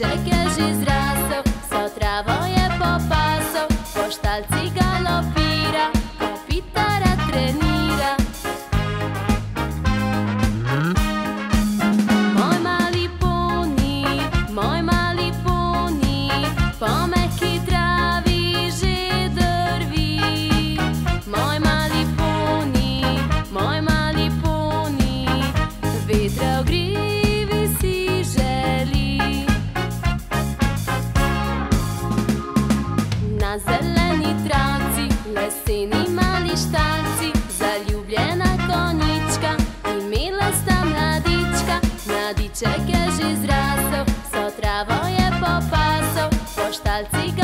mladiček je že zrasel, so travo je popasal, po štalci galopira, kopita rad trenira. Moj mali poni, po mehki travi že drvi. Moj mali poni, vetra ogrivi si želi. Na zeleni travci, leseni mali štalci, zaljubljena konjička, imela sta mladička. Mladiček je že zrasel, so travo je popasal, po štalci